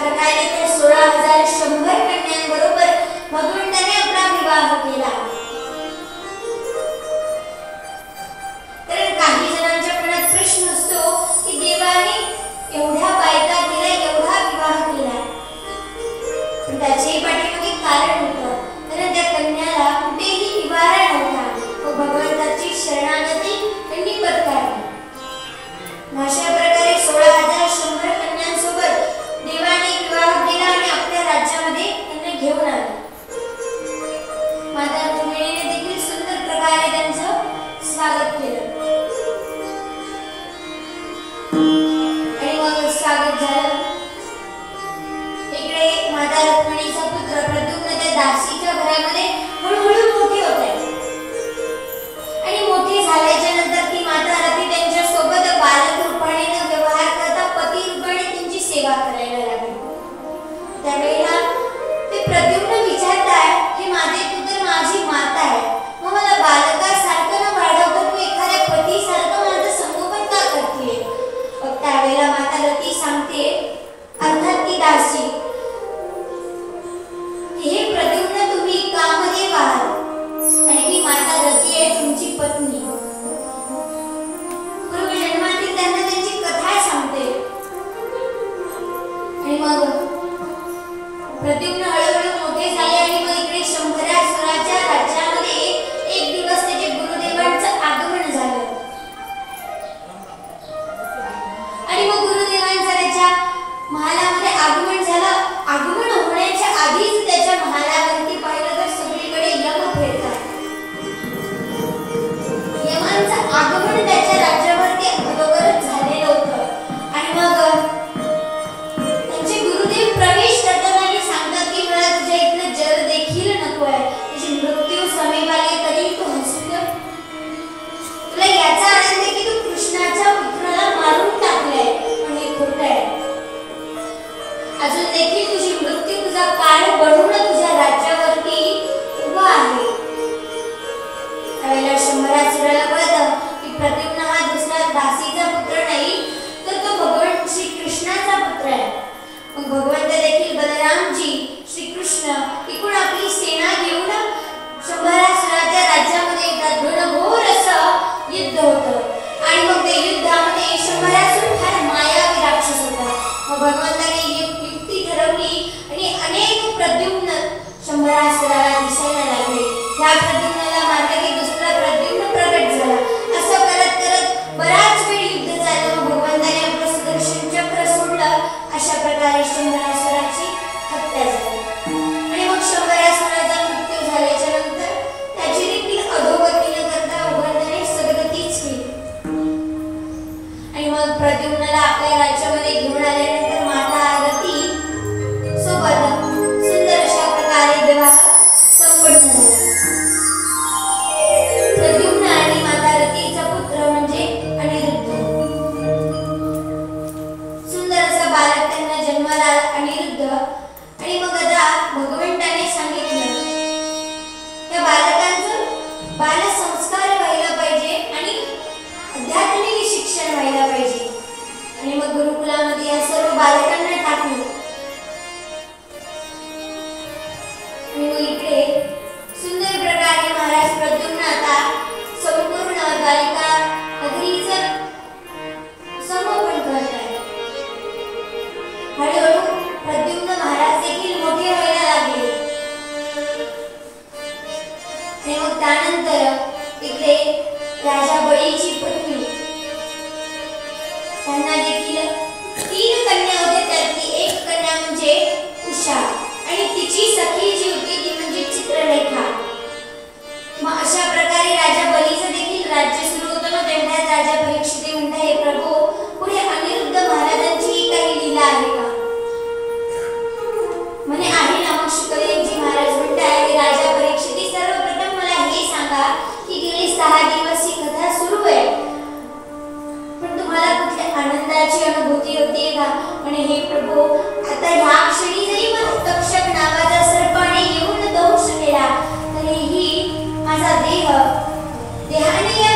प्रकारे त्या 16,100 कन्यांबरोबर भगवंताने आपला विवाह केला। तर काही जणांच्या मनात प्रश्न असतो की देवाने एवढ्या बायका केल्या, एवढा विवाह केला, पण त्याचे पाठीमागे कारण होतं। तर त्या कन्याला कुठेही निवारा नव्हता व भगवंताची शरणागती त्यांनी पत्करली। अशा प्रकारे 16,100 कन्यांसोबत देवाने विवाह केला आणि आपल्या राज्यामध्ये त्यांना घेऊन आले। माता रुक्मिणीने देखील सुंदर प्रकारे त्यांचं स्वागत केलं आणि मग स्वागत झालं। इकडे माता रुक्मिणीचा पुत्र प्रद्युम्न त्या दासीच्या घरामध्ये हळूहळू मोठे होत आहे आणि मोठे झाल्याच्या नंतर ती माता रती त्यांच्या सोबत बालक रूपाने व्यवहार करता पती रूपाने त्यांची सेवा करायला लागली। त्यावेळेला ते प्रद्युम्न विचारतात, हे माते, तू तर माझी माता आहे, मग मला बालकासारखं न वाढवता तू एखाद्या पतीसारखं माझं संगोपन का करते? मग त्यावेळेला माता रती सांगते, अर्थात ती दासी, हे प्रद्युम्न, तुम्ही कामदेव आहात आणि मी माता रती आहे, तुमची पत्नी। पूर्वजन्मातील त्यांना त्यांची कथा सांगते आणि मग प्रद्युम्न हळूहळू मोठे झाले आणि मग इकडे शंभरासुराच्या राज्यामध्ये एक दिवस त्याचे गुरुदेवांचं आगमन झालं आणि मग गुरुदेवांचं त्याच्या महालामध्ये आगमन झालं। आगमन होण्याच्या आधीच त्याच्या महालावरती पाहिलं तर सगळीकडे यम फिरतात। यमांचं आगमन त्याच्या राज्यावरती अगोदरच झालेलं होतं आणि मग त्यांचे गुरुदेव प्रवेश करतात आणि सांगतात की मला तुझ्या इथलं जल देखील नको आहे, तुझी मृत्यू समीप आली तरी तू हसू का? तुला याचा आनंद आहे की तू कृष्णाच्या पुत्राला मारून टाकलंय, पण हे खोटं आहे। अजून देखील तुझी मृत्यू तुझा काळ बनवून तुझ्या राज्यावरती उभा आहे। त्यावेळेला शंभरासुराला कळतं की प्रद्युम्न हा दुसरा दासीचा पुत्र नाही, तर तो भगवान श्री कृष्णाचा पुत्र आहे। मग भगवंत देखील बलरामजी श्रीकृष्ण इकडून आपली सेना घेऊन शंभरासुराच्या राज्यामध्ये येतात। घनघोर असं युद्ध होतं आणि मग ते युद्धामध्ये शंभरासुर फार मायावी राक्षस होता। मग भगवंताने युक्ती ठरवली आणि अनेक प्रद्युम्न शंभरासुराला दिसायला लागले। ह्या प्रद्युम्नाला मारलं की दुसरा प्रद्युम्न प्रकट झाला। असं करत करत बराच वेळ युद्ध झालं। मग भगवंताने आपलं सुदर्शन चक्र सोडलं। अशा प्रकारे शंभरासुराची हत्या झाली आणि मग शंभरासुराचा मृत्यू झाल्याच्या नंतर त्याची देखील अधोगती न करता भगवंताने सद्गतीच केली आणि मग प्रद्युम्नाला आपल्या राज्यामध्ये घेऊन आल्यानंतर माता रती सोबत सुंदर अशा प्रकारे विवाह संपन्न झाला। प्रद्युम्न आणि माता रतीचा पुत्र म्हणजे अनिरुद्ध। सुंदर असा बालक त्यांना जन्माला आला अनिरुद्ध आणि मग आता भगवंताने सांगितलं त्या बालकांचं बालसंस्कार व्हायला पाहिजे आणि आध्यात्मिक शिक्षण व्हायला पाहिजे आणि मग गुरुकुलामध्ये या सर्व बालकांना टाकलं आणि मग इकडे सुंदर प्रकारे महाराज प्रद्युम्न आता संपूर्ण द्वारिका नगरीचं संगोपन करत आहे। हळूहळू प्रद्युम्न महाराज देखील मोठे व्हायला लागले आणि मग त्यानंतर इकडे राजा बळीची पत्नी, त्यांना देखील 3 कन्या होत्या, त्यातली एक कन्या म्हणजे उषा आणि तिची सखी जी होती ती म्हणजे चित्रलेखा। मग अशा प्रकारे राजा बलीचं देखील राज्य सुरू होतं ना। तेवढ्यात राजा परीक्षित म्हणतात, हे प्रभू, पुढे अनिरुद्ध महाराजांची काही लीला आहे का? म्हणे आहे ना। मग शुकदेवजी महाराज म्हणतात, हे राजा परीक्षित, सर्वप्रथम मला हे सांगा की गेली 6 दिवस ही कथा सुरू आहे, पण तुम्हाला कुठल्या आनंदाची अनुभूती होती का? म्हणे हे प्रभू, आता ह्या क्षणी जरी मला तक्षक नावाचा सर्पाने येऊन दंश केला तरीही माझा देहाने